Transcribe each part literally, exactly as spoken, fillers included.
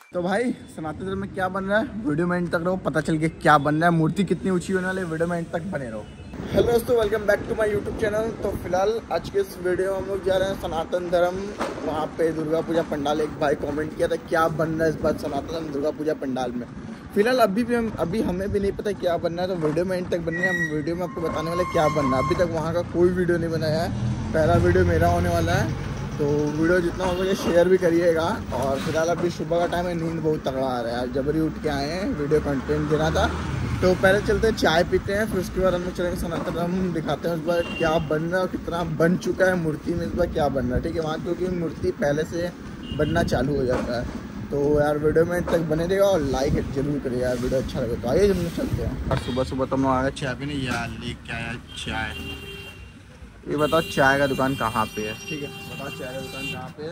तो भाई सनातन धर्म में क्या बन रहा है, वीडियो में एंड तक रहो, पता चल के क्या बन रहा है, मूर्ति कितनी ऊंची होने वाली है, वीडियो में एंड तक बने रहो। हेलो दोस्तों, welcome back to my YouTube channel. तो फिलहाल आज के इस वीडियो में हम लोग जा रहे हैं सनातन धर्म, वहाँ पे दुर्गा पूजा पंडाल। एक भाई कमेंट किया था क्या बन रहा है इस बार सनातन धर्म दुर्गा पूजा पंडाल में। फिलहाल अभी भी हम अभी हमें भी नहीं पता क्या बन रहा है, तो वीडियो में एंड तक बनने हम वीडियो में आपको बताने वाले क्या बन रहा है। अभी तक वहाँ का कोई वीडियो नहीं बनाया है, पहला वीडियो मेरा होने वाला है। तो वीडियो जितना हो सके शेयर भी करिएगा। और फिलहाल अभी सुबह का टाइम है, नींद बहुत तगड़ा आ रहा है, जबरी उठ के आए हैं, वीडियो कंटेंट देना था। तो पहले चलते हैं चाय पीते हैं, फिर उसके बाद हम लोग चलेंगे सनातन धर्म, दिखाते हैं उस बार क्या बन रहा है और कितना बन चुका है मूर्ति में, इस बार क्या बन रहा है। ठीक है, वहाँ क्योंकि मूर्ति पहले से बनना चालू हो जाता है। तो यार वीडियो में तक बने रहेगा और लाइक जरूर करिए यार, वीडियो अच्छा लगे। तो आइए हम लोग चलते हैं। और सुबह सुबह तो हम लोग आ गए चाय पीने, यार ले क्या यार चाय। ये बताओ चाय का दुकान कहाँ पे है? ठीक है बताओ चाय का दुकान कहाँ पे है।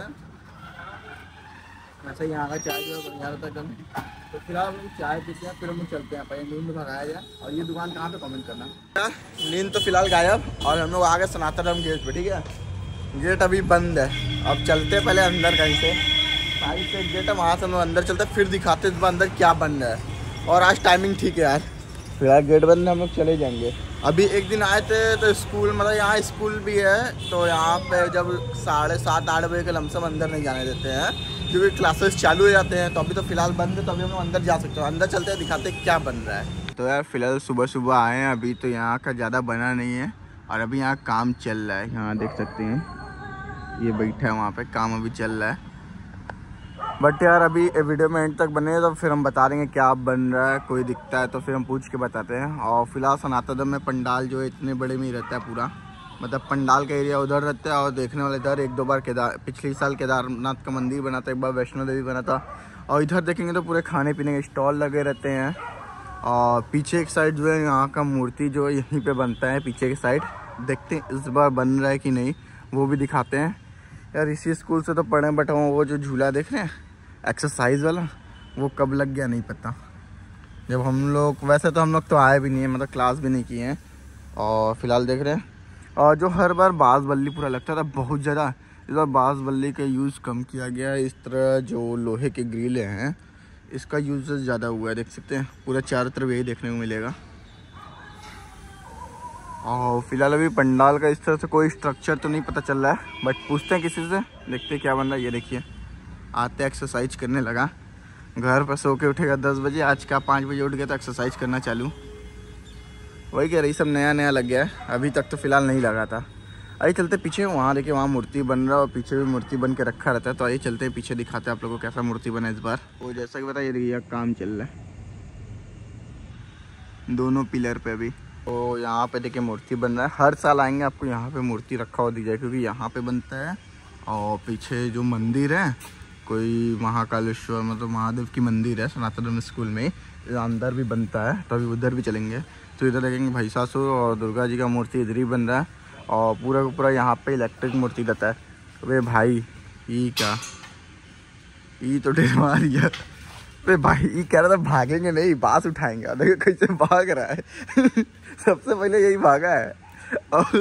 वैसे यहाँ का चाय जो है बढ़िया रहता है कम। तो फिलहाल हम लोग चाय पीते हैं, फिर हम लोग चलते हैं, पहले नींद भगाया जाए। और ये दुकान कहाँ पे कमेंट करना। नींद तो फिलहाल गायब और हम लोग आ गए सनातन धर्म गेट पे। ठीक है, गेट अभी बंद है, अब चलते हैं पहले अंदर कहीं से। साइड से गेट है, वहाँ से हम लोग अंदर चलते हैं, फिर दिखाते हैं अंदर क्या बन रहा है। और आज टाइमिंग ठीक है यार, फिलहाल गेट बंद है, हम लोग चले जाएंगे। अभी एक दिन आए थे तो स्कूल, मतलब यहाँ स्कूल भी है, तो यहाँ पे जब साढ़े सात आठ बजे के लमसम अंदर नहीं जाने देते हैं क्योंकि क्लासेस चालू हो जाते हैं। तो अभी तो फिलहाल बंद है, तो अभी हम लोग अंदर जा सकते हैं। अंदर चलते हैं, दिखाते हैं क्या बन रहा है। तो यार फिलहाल सुबह सुबह आए हैं, अभी तो यहाँ का ज़्यादा बना नहीं है और अभी यहाँ काम चल रहा है। यहाँ देख सकते हैं ये बैठा है, वहाँ पे काम अभी चल रहा है। बट यार अभी वीडियो में एंड तक बने तो फिर हम बता देंगे क्या बन रहा है, कोई दिखता है तो फिर हम पूछ के बताते हैं। और फिलहाल सनातन धर्म में पंडाल जो है इतने बड़े में ही रहता है पूरा, मतलब पंडाल का एरिया उधर रहता है और देखने वाले इधर। एक दो बार केदार पिछले साल केदारनाथ का मंदिर बना था, एक बार वैष्णो देवी बना था। और इधर देखेंगे तो पूरे खाने पीने के स्टॉल लगे रहते हैं। और पीछे एक साइड जो है यहाँ का मूर्ति जो है यहीं पर बनता है, पीछे की साइड। देखते हैं इस बार बन रहा है कि नहीं, वो भी दिखाते हैं। यार इसी स्कूल से तो पढ़े, बट वो जो झूला देख रहे हैं एक्सरसाइज वाला, वो कब लग गया नहीं पता। जब हम लोग, वैसे तो हम लोग तो आए भी नहीं हैं, मतलब क्लास भी नहीं किए हैं। और फिलहाल देख रहे हैं, और जो हर बार बांस बल्ली पूरा लगता था बहुत ज़्यादा, इस बार बांस बल्ली का यूज़ कम किया गया है। इस तरह जो लोहे के ग्रिल हैं इसका यूज़ ज़्यादा हुआ है, देख सकते हैं पूरा चारों तरफ यही देखने को मिलेगा। और फिलहाल अभी पंडाल का इस तरह से कोई स्ट्रक्चर तो नहीं पता चल रहा है, बट पूछते हैं किसी से, देखते हैं क्या बन रहा है। ये देखिए आते एक्सरसाइज करने लगा, घर पर सो के उठेगा दस बजे, आज का पाँच बजे उठ गया तो एक्सरसाइज करना चालू। वही कह रही, सब नया नया लग गया है, अभी तक तो फिलहाल नहीं लगा था। आइए चलते पीछे, वहाँ देखिए वहाँ मूर्ति बन रहा है और पीछे भी मूर्ति बन के रखा रहता है। तो आइए चलते हैं पीछे, दिखाते हैं आप लोगों को कैसा मूर्ति बना इस बार। वो जैसा कि बताइए देखिए काम चल रहा है दोनों पिलर पे अभी। तो यहाँ पे देखिए मूर्ति बन रहा है, हर साल आएंगे आपको यहाँ पे मूर्ति रखा हुआ दी जाए, क्योंकि यहाँ पे बनता है। और पीछे जो मंदिर है कोई महाकालेश्वर, मतलब महादेव की मंदिर है सनातन धर्म स्कूल में, अंदर भी बनता है, तो अभी उधर भी चलेंगे। तो इधर देखेंगे महिषासुर और दुर्गा जी का मूर्ति इधर ही बन रहा है। और पूरा का पूरा यहाँ पे इलेक्ट्रिक मूर्ति रहता है। अरे भाई ये क्या, ये तो ढेर मार गया। अरे भाई ये कह रहा था भागेंगे नहीं, बांस उठाएंगे, देखो कैसे भाग रहा है सबसे पहले यही भागा है और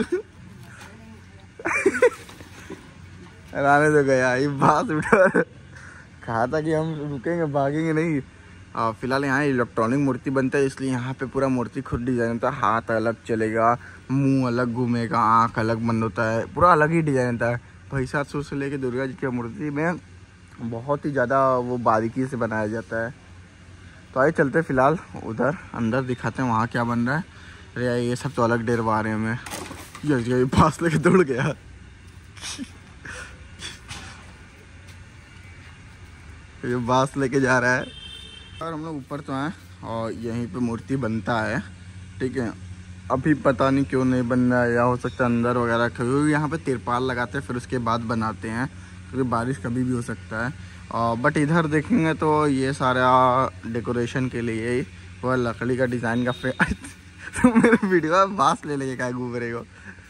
राने तो गया, ये बांस उठा, कहा था कि हम रुकेंगे भागेंगे नहीं। और फिलहाल यहाँ इलेक्ट्रॉनिक मूर्ति बनता है, इसलिए यहाँ पे पूरा मूर्ति खुद डिज़ाइन होता है। हाथ अलग चलेगा, मुंह अलग घूमेगा, आँख अलग बंद होता है, पूरा अलग ही डिज़ाइन होता है। महिषासुर से लेके दुर्गा जी की मूर्ति में बहुत ही ज़्यादा वो बारीकी से बनाया जाता है। तो आइए चलते फिलहाल उधर अंदर, दिखाते हैं वहाँ क्या बन रहा है। अरे यार ये सब तो अलग डरवा रहे हैं हमें, ये पास लेके दौड़ गया ये बांस लेके जा रहा है। और हम लोग ऊपर तो हैं और यहीं पे मूर्ति बनता है। ठीक है, अभी पता नहीं क्यों नहीं बन रहा है, या हो सकता है अंदर वगैरह, क्योंकि यहाँ पे तिरपाल लगाते हैं फिर उसके बाद बनाते हैं, क्योंकि बारिश कभी भी हो सकता है। और बट इधर देखेंगे तो ये सारा डेकोरेशन के लिए ही वो लकड़ी का डिज़ाइन का फ्रेम तो मेरे वीडियो में बांस ले लेके क्या घूम रहे हो।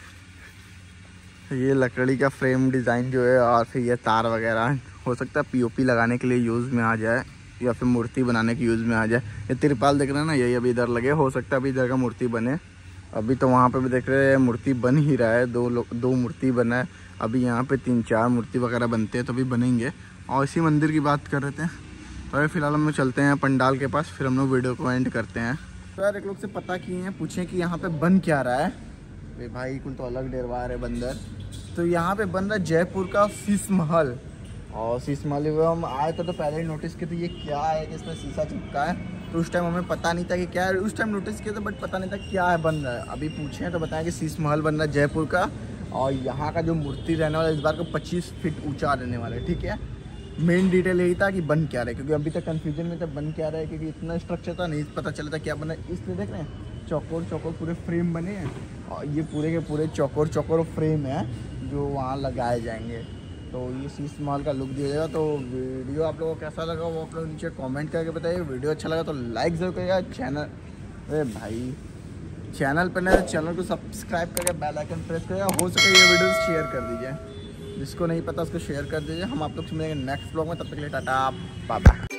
ये लकड़ी का फ्रेम डिज़ाइन जो है, और फिर ये तार वगैरह, हो सकता है पीओपी लगाने के लिए यूज़ में आ जाए या फिर मूर्ति बनाने के यूज़ में आ जाए। ये तिरपाल देख रहे हैं ना, यही अभी इधर लगे, हो सकता है अभी इधर का मूर्ति बने। अभी तो वहाँ पे भी देख रहे हैं मूर्ति बन ही रहा है, दो लोग दो मूर्ति बना है। अभी यहाँ पे तीन चार मूर्ति वगैरह बनते हैं तो अभी बनेंगे। और इसी मंदिर की बात कर रहे थे, तो यार फिलहाल हम लोग चलते हैं पंडाल के पास, फिर हम लोग वीडियो को एंड करते हैं। तो यार एक लोग से पता किए हैं, पूछे कि यहाँ पे बन क्या रहा है। वे भाई कुल तो अलग डेरवा रहे बंदर। तो यहाँ पे बन रहा है जयपुर का शीश महल। और शीश महल हम आए थे तो पहले ही नोटिस किए थे ये क्या है कि इसमें शीशा चिपका है। तो उस टाइम हमें पता नहीं था कि क्या है, उस टाइम नोटिस किए थे बट पता नहीं था क्या है बन रहा है। अभी पूछे हैं तो बताएं कि शीश महल बन रहा है जयपुर का। और यहाँ का जो मूर्ति रहने वाला है इस बार को पच्चीस फीट ऊँचा रहने वाला है। ठीक है, मेन डिटेल यही था कि बन क्या रहा है, क्योंकि अभी तक कन्फ्यूजन में था बन क्या रहा है, क्योंकि इतना स्ट्रक्चर था नहीं पता चला था क्या बना। इसलिए देख रहे हैं चौकोर चौकोर पूरे फ्रेम बने हैं और ये पूरे के पूरे चौकोर चौकोर फ्रेम है जो वहाँ लगाए जाएंगे। तो ये शीश महल का लुक दिया जाएगा। तो वीडियो आप लोगों को कैसा लगा वो आप लोग नीचे कमेंट करके बताइए। वीडियो अच्छा लगा तो लाइक ज़रूर करिएगा। चैनल अरे भाई चैनल पर नहीं तो चैनल को सब्सक्राइब करके बेल आइकन प्रेस करिएगा। हो सके ये वीडियो शेयर कर दीजिए, जिसको नहीं पता उसको शेयर कर दीजिए। हम आप लोग से मिलेंगे नेक्स्ट ब्लॉग में, तब तक के लिए टाटा बाय बाय।